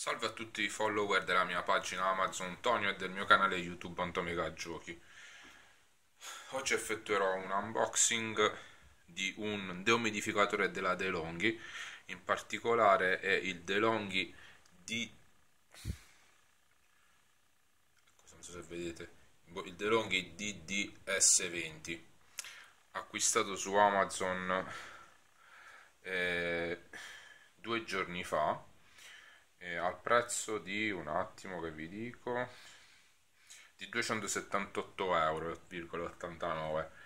Salve a tutti i follower della mia pagina Amazon Tonio e del mio canale YouTube Antomega Giochi. Oggi effettuerò un unboxing di un deumidificatore della DeLonghi, in particolare è il DeLonghi D... non so se vedete, il DeLonghi DDS20, acquistato su Amazon 2 giorni fa, al prezzo di, un attimo che vi dico, di 278,89 euro.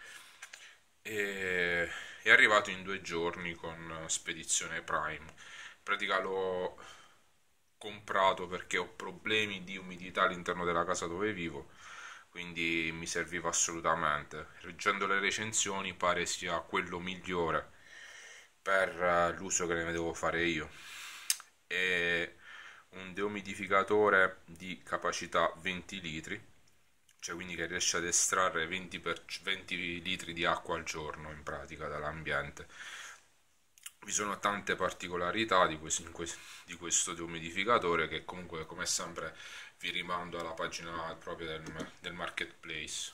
È arrivato in 2 giorni con spedizione Prime. In pratica l'ho comprato perché ho problemi di umidità all'interno della casa dove vivo, quindi mi serviva assolutamente. Leggendo le recensioni pare sia quello migliore per l'uso che ne devo fare io. È un deumidificatore di capacità 20 litri, cioè quindi che riesce ad estrarre 20 litri di acqua al giorno in pratica dall'ambiente. Vi sono tante particolarità di questo deumidificatore, che comunque, come sempre, vi rimando alla pagina proprio del marketplace.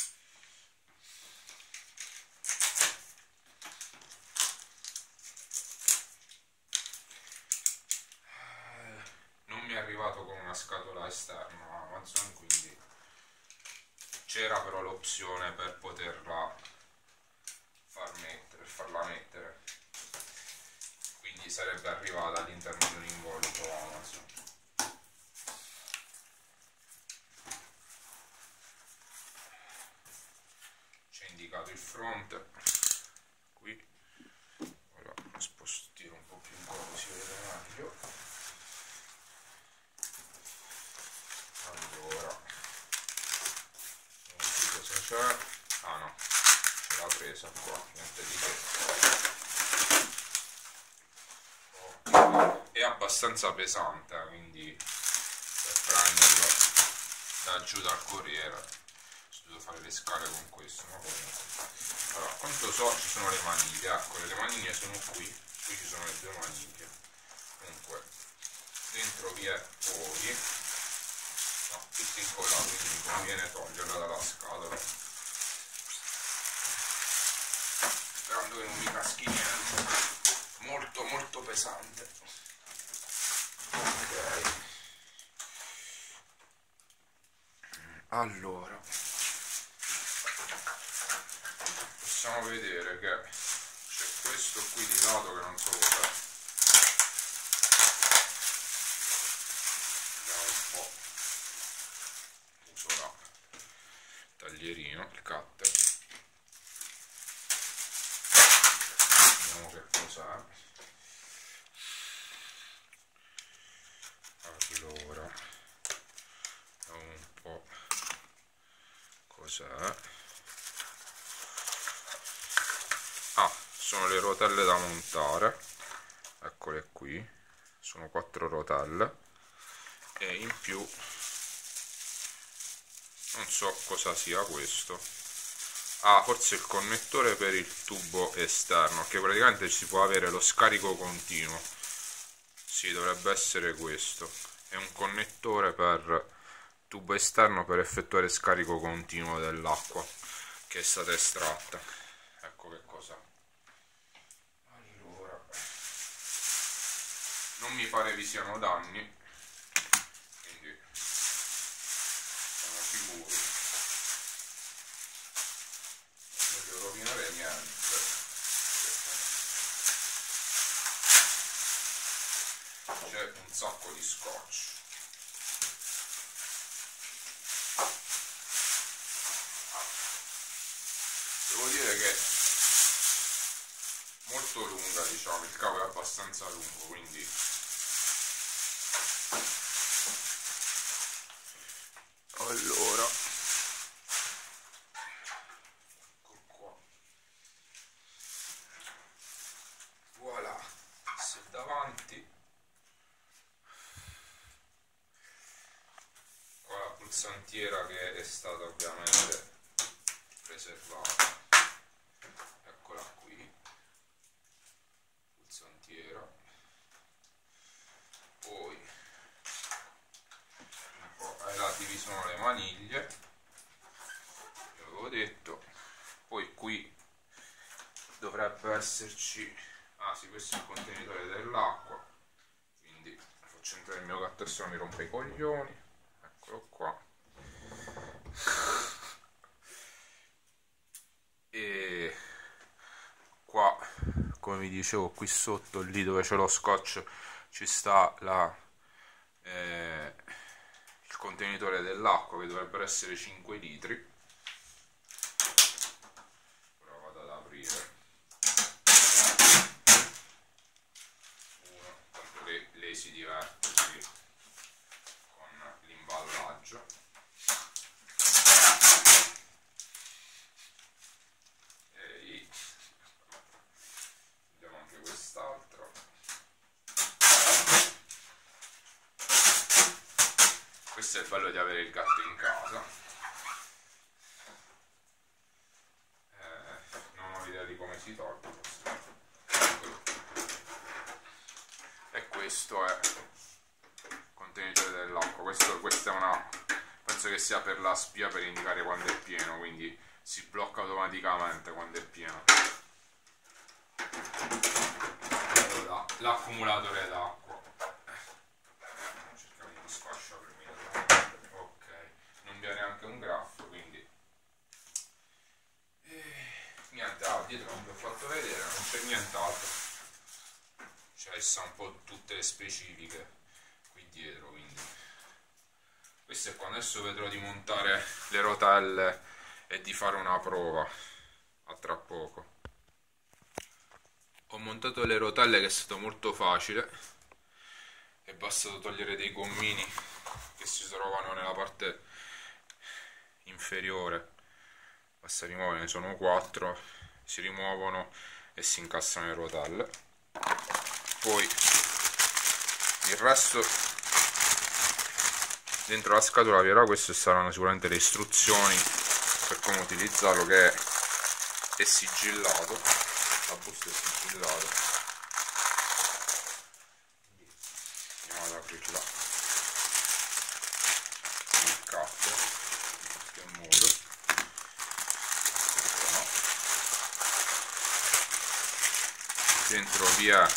Non mi è arrivato con una scatola esterna Amazon, quindi c'era però l'opzione per poterla farla mettere, quindi sarebbe arrivata all'interno di un involucro Amazon. C'è indicato il fronte qui. Ora lo spostino un po' più in qua così vedete meglio. Allora, non so cosa c'è. Ah no, c'è la presa qua, niente di che. È abbastanza pesante, quindi per prenderlo da giù dal corriere ho dovuto fare le scale con questo, ma comunque. Allora, quanto so ci sono le maniglie, ecco, le maniglie sono qui ci sono le 2 maniglie. Comunque dentro vi è poi, no, tutto incollato, quindi mi conviene toglierla dalla scatola, sperando che non mi caschi niente. Molto molto pesante. Ok, allora possiamo vedere che c'è questo qui di lato che non so cos'è. Vediamo un po', uso la taglierino, il cutter, vediamo che cos'è. Allora, vediamo un po' cos'è. Ah, sono le rotelle da montare, eccole qui, sono 4 rotelle, e in più non so cosa sia questo. Ah, forse il connettore per il tubo esterno, che praticamente si può avere lo scarico continuo. Sì, dovrebbe essere questo. È un connettore per tubo esterno per effettuare scarico continuo dell'acqua che è stata estratta. Ecco che cosa. Allora, non mi pare vi siano danni, quindi sono sicuro. Non devo rovinare niente. C'è un sacco di scotch. Devo dire che è molto lunga, diciamo, il cavo è abbastanza lungo, quindi allora, ecco qua, voilà, se davanti con la pulsantiera che è stata ovviamente preservata, eccola qui, pulsantiera, poi esserci, ah sì, questo è il contenitore dell'acqua, quindi faccio entrare il mio gatto e se no mi rompe i coglioni. Eccolo qua. E qua, come vi dicevo, qui sotto, lì dove c'è lo scotch, ci sta il contenitore dell'acqua, che dovrebbero essere 5 litri. Ora vado ad aprire uno, tanto che lei si diverte qui con l'imballaggio. E vediamo anche quest'altro. Questo è il bello di avere il gatto in casa. Non ho idea di come si toglie. E questo è il contenitore dell'acqua. Questa è una, penso che sia per la spia, per indicare quando è pieno, quindi si blocca automaticamente quando è pieno. L'accumulatore d'acqua. Cerchiamo di sfasciare per me. Ok, non vi ha neanche un graffo, quindi niente. Dietro non vi ho fatto vedere, non c'è nient'altro, cioè sta un po' tutte le specifiche qui dietro, quindi questo è quando adesso vedrò di montare le rotelle e di fare una prova. A tra poco. Ho montato le rotelle, che è stato molto facile, è bastato togliere dei gommini che si trovano nella parte inferiore, basta rimuovere, ne sono 4, si rimuovono e si incastrano le rotelle. Poi il resto dentro la scatola vi era, queste saranno sicuramente le istruzioni per come utilizzarlo, che è sigillato, la busta è sigillata. Andiamo ad aprirla il capo in qualche modo. Dentro vi è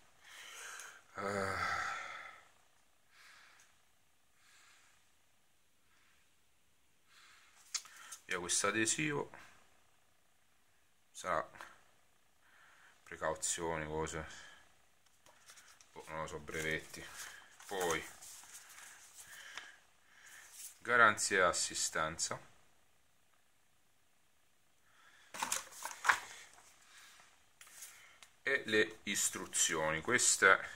questo adesivo, sarà precauzioni, cose, non lo so, brevetti. Poi garanzia e assistenza, e le istruzioni, queste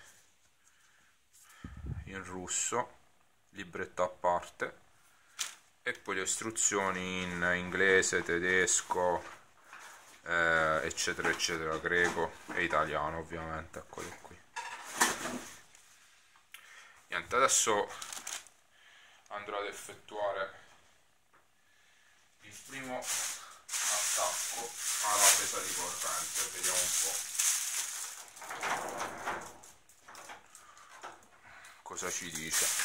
in russo, libretto a parte, e poi le istruzioni in inglese, tedesco, eccetera eccetera, greco e italiano ovviamente. Eccole qui. Niente, adesso andrò ad effettuare il primo attacco alla presa di corrente, vediamo un po' cosa ci dice.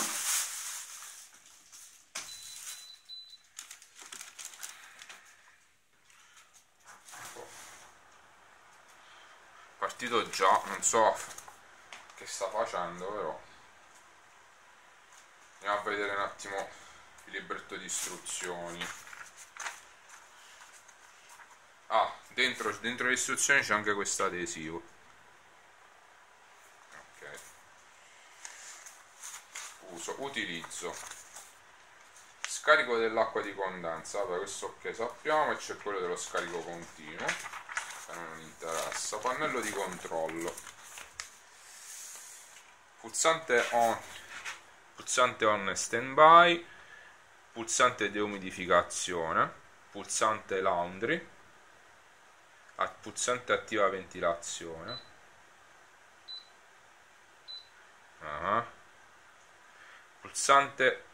Partito già, non so che sta facendo, però andiamo a vedere un attimo il libretto di istruzioni. Ah, dentro le istruzioni c'è anche questo adesivo. Ok. Utilizzo, scarico dell'acqua di condensa, vabbè, questo ok, sappiamo, e c'è quello dello scarico continuo, che a noi non interessa. Pannello di controllo, pulsante on e stand by, pulsante deumidificazione, pulsante laundry, pulsante attiva ventilazione, pulsante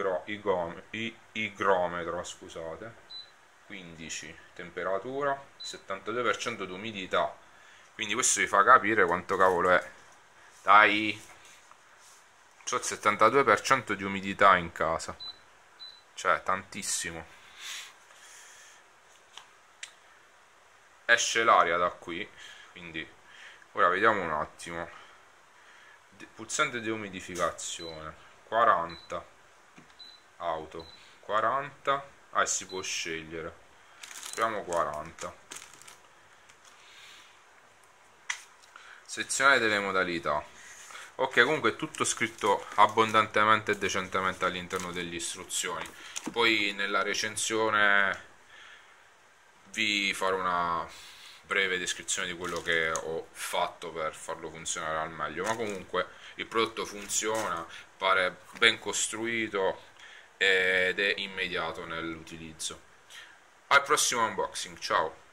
igrometro, scusate, 15, temperatura, 72% di umidità, quindi questo vi fa capire quanto cavolo è. Dai, c'ho il 72% di umidità in casa, cioè tantissimo. esce l'aria da qui, quindi ora vediamo un attimo. Pulsante di umidificazione 40, auto 40, e si può scegliere, proviamo 40. Selezionare delle modalità. Ok, comunque è tutto scritto abbondantemente e decentemente all'interno delle istruzioni. Poi nella recensione vi farò una breve descrizione di quello che ho fatto per farlo funzionare al meglio, ma comunque il prodotto funziona, pare ben costruito ed è immediato nell'utilizzo. Al prossimo unboxing, ciao!